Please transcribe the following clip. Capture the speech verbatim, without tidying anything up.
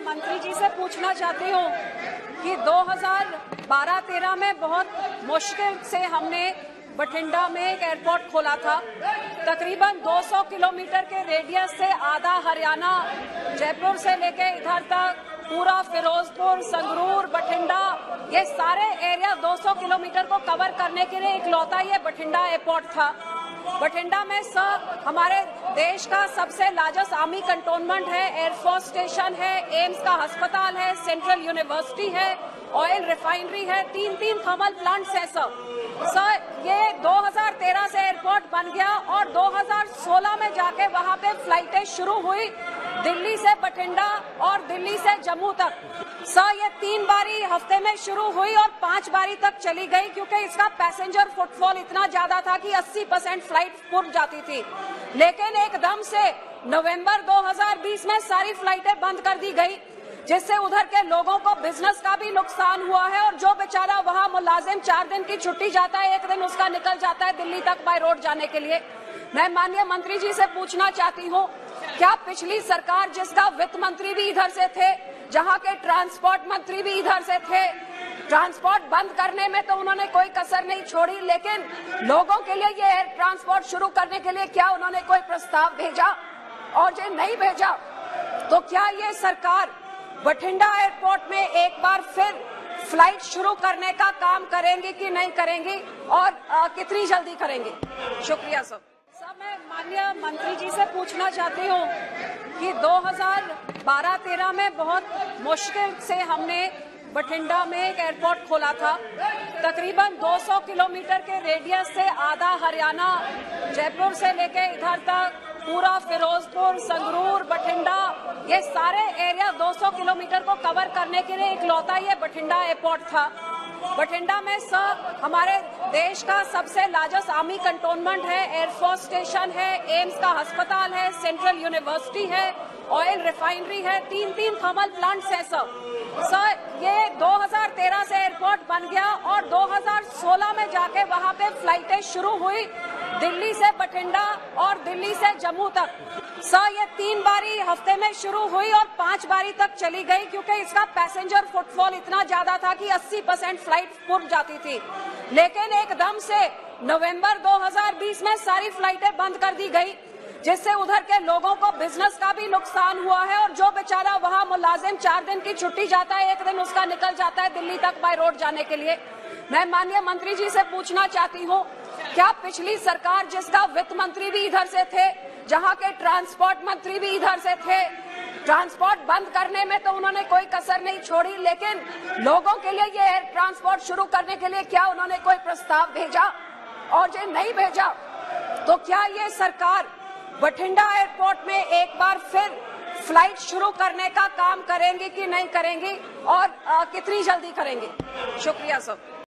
मंत्री जी से पूछना चाहती हूँ कि दो हज़ार बारह तेरह में बहुत मुश्किल से हमने बठिंडा में एक एयरपोर्ट खोला था। तकरीबन दो सौ किलोमीटर के रेडियस से आधा हरियाणा, जयपुर से लेके इधर तक पूरा फिरोजपुर, संगरूर, बठिंडा, ये सारे एरिया दो सौ किलोमीटर को कवर करने के लिए इकलौता ये बठिंडा एयरपोर्ट था। बठिंडा में सब हमारे देश का सबसे लार्जेस्ट आर्मी कंटोनमेंट है, एयरफोर्स स्टेशन है, एम्स का अस्पताल है, सेंट्रल यूनिवर्सिटी है, ऑयल रिफाइनरी है, तीन तीन थर्मल प्लांट्स है सर। सर ये दो हज़ार तेरह से एयरपोर्ट बन गया और दो हज़ार सोलह में जाके वहाँ पे फ्लाइटें शुरू हुई दिल्ली से बठिंडा और दिल्ली से जम्मू तक। सर ये तीन बारी हफ्ते में शुरू हुई और पांच बारी तक चली गई क्योंकि इसका पैसेंजर फुटफॉल इतना ज्यादा था कि अस्सी परसेंट फ्लाइट पुर जाती थी। लेकिन एकदम से नवंबर दो हज़ार बीस में सारी फ्लाइटें बंद कर दी गई, जिससे उधर के लोगों को बिजनेस का भी नुकसान हुआ है और जो बेचारा वहाँ मुलाजिम चार दिन की छुट्टी जाता है, एक दिन उसका निकल जाता है दिल्ली तक बाय रोड जाने के लिए। मैं माननीय मंत्री जी से पूछना चाहती हूँ, क्या पिछली सरकार जिसका वित्त मंत्री भी इधर से थे, जहाँ के ट्रांसपोर्ट मंत्री भी इधर से थे, ट्रांसपोर्ट बंद करने में तो उन्होंने कोई कसर नहीं छोड़ी, लेकिन लोगों के लिए ये एयर ट्रांसपोर्ट शुरू करने के लिए क्या उन्होंने कोई प्रस्ताव भेजा? और जो नहीं भेजा तो क्या ये सरकार बठिंडा एयरपोर्ट में एक बार फिर फ्लाइट शुरू करने का काम करेंगे कि नहीं करेंगे और आ, कितनी जल्दी करेंगे? शुक्रिया सर। सर मैं माननीय मंत्री जी से पूछना चाहती हूँ कि दो हज़ार बारह तेरह में बहुत मुश्किल से हमने बठिंडा में एक एयरपोर्ट खोला था। तकरीबन दो सौ किलोमीटर के रेडियस से आधा हरियाणा, जयपुर से लेके इधर तक पूरा फिरोजपुर, संगरूर, बठिंडा, ये सारे एरिया दो सौ किलोमीटर को कवर करने के लिए इकलौता ये बठिंडा एयरपोर्ट था। बठिंडा में सब हमारे देश का सबसे लार्जेस्ट आर्मी कंटोनमेंट है, एयरफोर्स स्टेशन है, एम्स का अस्पताल है, सेंट्रल यूनिवर्सिटी है, ऑयल रिफाइनरी है, तीन तीन थर्मल प्लांट्स है सर। सर ये दो हज़ार तेरह से एयरपोर्ट बन गया और दो हज़ार सोलह में जाके वहाँ पे फ्लाइटें शुरू हुई दिल्ली से बठिंडा और दिल्ली से जम्मू तक। सर ये तीन बारी हफ्ते में शुरू हुई और पांच बारी तक चली गई क्योंकि इसका पैसेंजर फुटफॉल इतना ज्यादा था कि अस्सी परसेंट फ्लाइट पुर जाती थी। लेकिन एकदम से नवंबर दो हज़ार बीस में सारी फ्लाइटें बंद कर दी गई, जिससे उधर के लोगों को बिजनेस का भी नुकसान हुआ है और जो बेचारा वहाँ मुलाजिम चार दिन की छुट्टी जाता है, एक दिन उसका निकल जाता है दिल्ली तक बाय रोड जाने के लिए। मैं माननीय मंत्री जी से पूछना चाहती हूँ, क्या पिछली सरकार जिसका वित्त मंत्री भी इधर से थे, जहाँ के ट्रांसपोर्ट मंत्री भी इधर से थे, ट्रांसपोर्ट बंद करने में तो उन्होंने कोई कसर नहीं छोड़ी, लेकिन लोगों के लिए ये एयर ट्रांसपोर्ट शुरू करने के लिए क्या उन्होंने कोई प्रस्ताव भेजा? और जो नहीं भेजा तो क्या ये सरकार बठिंडा एयरपोर्ट में एक बार फिर फ्लाइट शुरू करने का काम करेंगे कि नहीं करेंगे और आ, कितनी जल्दी करेंगे? शुक्रिया सर।